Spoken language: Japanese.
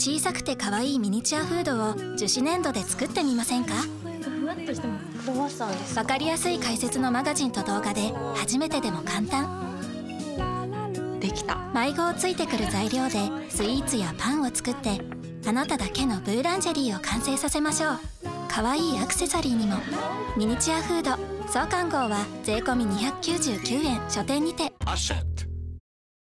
小さくて可愛いミニチュアフードを樹脂粘土で作ってみませんか？ ふわっとしてます。クロワッサンですか？ わかりやすい解説のマガジンと動画で初めてでも簡単。 できた。 迷子をついてくる材料でスイーツやパンを作って、あなただけのブーランジェリーを完成させましょう。可愛いアクセサリーにも。ミニチュアフード創刊号は税込み299円、書店にて。